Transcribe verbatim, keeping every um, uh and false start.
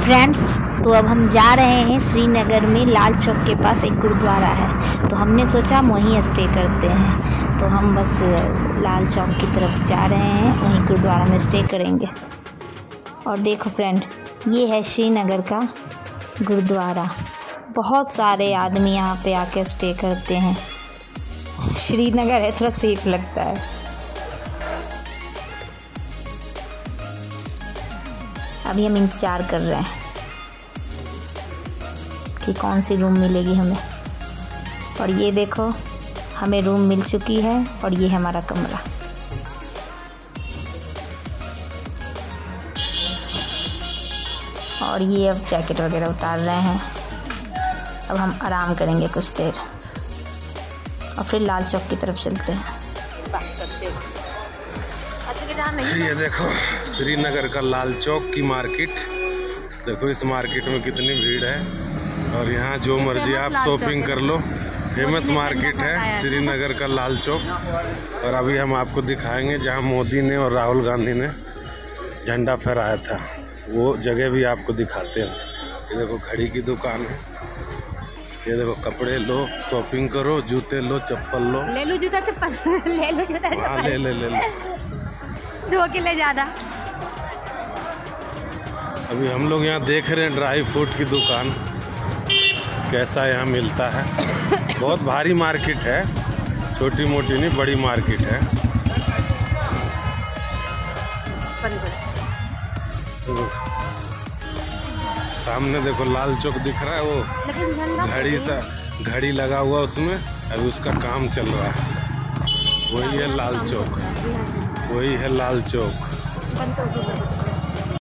Friends, तो अब हम जा रहे हैं श्रीनगर में। लाल चौक के पास एक गुरुद्वारा है, तो हमने सोचा हम वहीं स्टे करते हैं। तो हम बस लाल चौक की तरफ जा रहे हैं, वहीं गुरुद्वारा में स्टे करेंगे। और देखो फ्रेंड, ये है श्रीनगर का गुरुद्वारा। बहुत सारे आदमी यहाँ पे आके स्टे करते हैं। श्रीनगर है, थोड़ा सेफ लगता है। अभी हम इंतज़ार कर रहे हैं कि कौन सी रूम मिलेगी हमें। और ये देखो, हमें रूम मिल चुकी है और ये है हमारा कमरा। और ये अब जैकेट वगैरह उतार रहे हैं। अब हम आराम करेंगे कुछ देर और फिर लाल चौक की तरफ चलते हैं। ये देखो श्रीनगर का लाल चौक की मार्केट। देखो इस मार्केट में कितनी भीड़ है और यहाँ जो मर्जी आप शॉपिंग कर लो। फेमस मार्केट है श्रीनगर का लाल चौक। और अभी हम आपको दिखाएंगे जहाँ मोदी ने और राहुल गांधी ने झंडा फहराया था, वो जगह भी आपको दिखाते हैं। ये देखो घड़ी की दुकान है, ये देखो कपड़े लो, शॉपिंग करो, जूते लो, चप्पल लो। ले लो जूता चप्पल ले लो जूता हाँ ले ले ले ले दो किलो ज़्यादा। अभी हम लोग यहाँ देख रहे हैं ड्राई फ्रूट की दुकान कैसा यहाँ मिलता है। बहुत भारी मार्केट है, छोटी मोटी नहीं बड़ी मार्केट है। तो सामने देखो लाल चौक दिख रहा है, वो घड़ी सा घड़ी लगा हुआ उसमें, अभी उसका काम चल रहा है। वही है लाल चौक, वही है लाल चौक।